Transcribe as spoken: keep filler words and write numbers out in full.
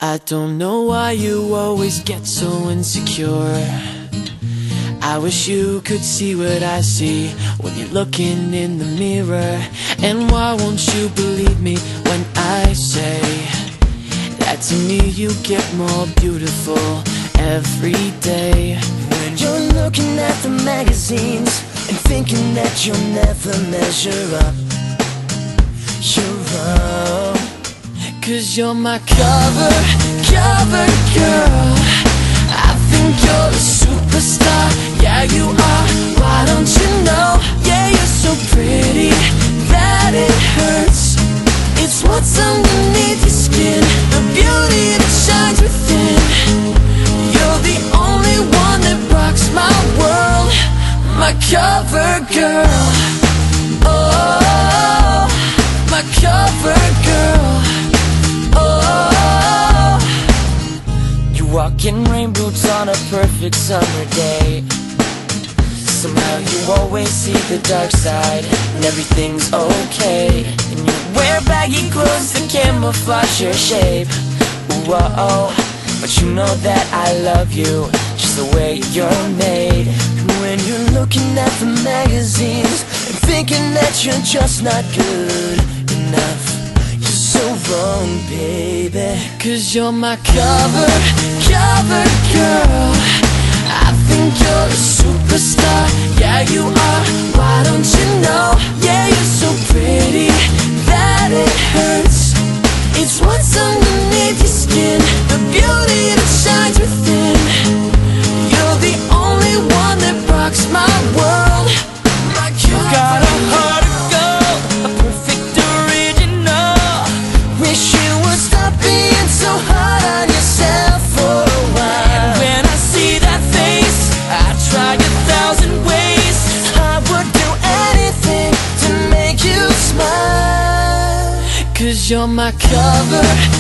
I don't know why you always get so insecure. I wish you could see what I see when you're looking in the mirror. And why won't you believe me when I say that to me you get more beautiful every day? When you're looking at the magazines and thinking that you'll never measure up, you're wrong. Cause you're my cover, cover girl. I think you're a superstar, yeah you are, why don't you know? Yeah, you're so pretty that it hurts. It's what's underneath your skin, the beauty that shines within. You're the only one that rocks my world, my cover girl. Oh, my cover girl. Oh, you walk in rain boots on a perfect summer day. Somehow you always see the dark side, and everything's okay. And you wear baggy clothes that camouflage your shape. Whoa, but you know that I love you just the way you're made. And when you're looking at the magazines and thinking that you're just not good enough, you're so wrong, baby. Cause you're my cover, cover girl. I think you're a superstar, yeah you are, why don't you know? Yeah, you're so pretty that it hurts. It's what's underneath your skin, the beauty that shines within. You're the only one that rocks my world, my cover. Got a heart of gold, a perfect original. Wish you would stop being so hard on yourself for a while. And when I see that face, I try a thousand ways. I would do anything to make you smile. Cause you're my cover,